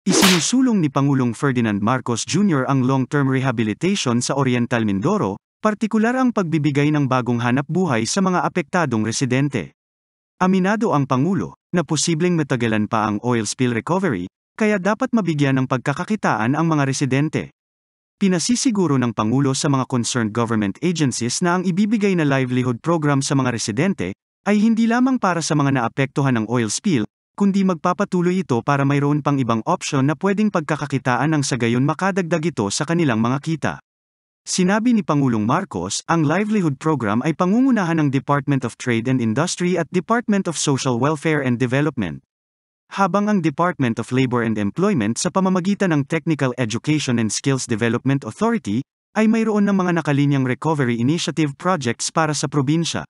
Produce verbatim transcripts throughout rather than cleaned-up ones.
Isinusulong ni Pangulong Ferdinand Marcos Junior ang long-term rehabilitation sa Oriental Mindoro, partikular ang pagbibigay ng bagong hanap buhay sa mga apektadong residente. Aminado ang Pangulo, na posibleng matagalan pa ang oil spill recovery, kaya dapat mabigyan ng pagkakakitaan ang mga residente. Pinasisiguro ng Pangulo sa mga concerned government agencies na ang ibibigay na livelihood program sa mga residente, ay hindi lamang para sa mga naapektuhan ng oil spill, kundi magpapatuloy ito para mayroon pang ibang opsyon na pwedeng pagkakakitaan nang sa gayon makadagdag ito sa kanilang mga kita. Sinabi ni Pangulong Marcos, ang livelihood program ay pangungunahan ng Department of Trade and Industry at Department of Social Welfare and Development. Habang ang Department of Labor and Employment sa pamamagitan ng Technical Education and Skills Development Authority, ay mayroon ng mga nakalinyang recovery initiative projects para sa probinsya.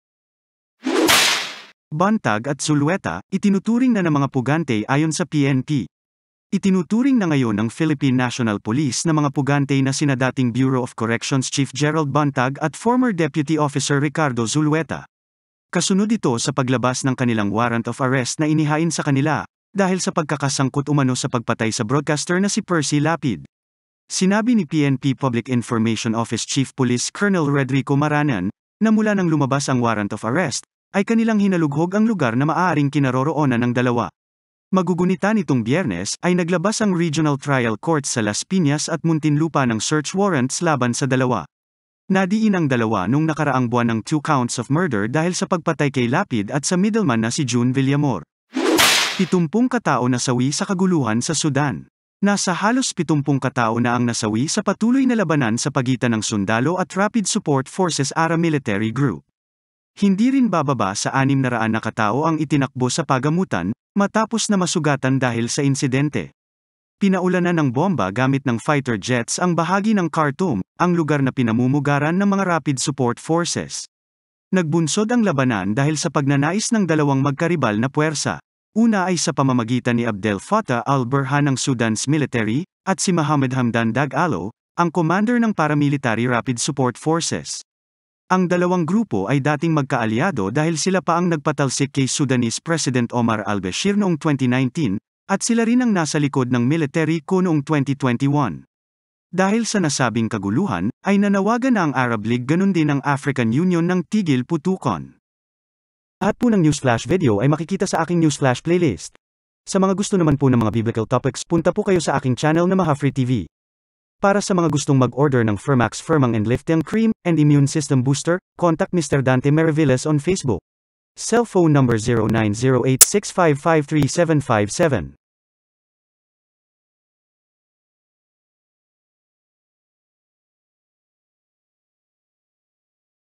Bantag at Sulweta, itinuturing na ng mga pugante ayon sa P N P. Itinuturing na ngayon ng Philippine National Police na mga pugante na sina dating Bureau of Corrections Chief Gerald Bantag at former Deputy Officer Ricardo Zulueta. Kasunod ito sa paglabas ng kanilang warrant of arrest na inihain sa kanila, dahil sa pagkakasangkot umano sa pagpatay sa broadcaster na si Percy Lapid. Sinabi ni P N P Public Information Office Chief Police Colonel Rodrigo Maranan, na mula nang lumabas ang warrant of arrest, ay kanilang hinalughog ang lugar na maaaring kinaroroonan ng dalawa. Magugunita nitong Biyernes ay naglabas ang Regional Trial Court sa Las Piñas at Muntinlupa ng search warrants laban sa dalawa. Nadiin ang dalawa nung nakaraang buwan ng two counts of murder dahil sa pagpatay kay Lapid at sa middleman na si June Villamor. Pitumpung katao nasawi sa kaguluhan sa Sudan. Nasa halos pitumpung katao na ang nasawi sa patuloy na labanan sa pagitan ng sundalo at Rapid Support Forces Ara Military Group. Hindi rin bababa sa anim na raan na katao ang itinakbo sa pagamutan, matapos na masugatan dahil sa insidente. Pinaulanan ng bomba gamit ng fighter jets ang bahagi ng Khartoum, ang lugar na pinamumugaran ng mga Rapid Support Forces. Nagbunsod ang labanan dahil sa pagnanais ng dalawang magkaribal na puwersa. Una ay sa pamamagitan ni Abdel Fattah al-Burhan ng Sudan's military, at si Mohamed Hamdan Dagalo, ang commander ng paramilitary Rapid Support Forces. Ang dalawang grupo ay dating magkaalyado dahil sila pa ang nagpatalsik kay Sudanese President Omar al-Bashir noong twenty nineteen, at sila rin ang nasa likod ng military coup noong twenty twenty-one. Dahil sa nasabing kaguluhan, ay nanawagan na ang Arab League ganon din ang African Union ng tigil putukan. Lahat po ng Newsflash video ay makikita sa aking Newsflash playlist. Sa mga gusto naman po ng mga biblical topics, punta po kayo sa aking channel na Mahafree T V. Para sa mga gustong mag-order ng Fermax Firmang and Lifting Cream and Immune System Booster, contact Mister Dante Maravillas on Facebook. Cell phone number zero nine zero eight six five five three seven five seven.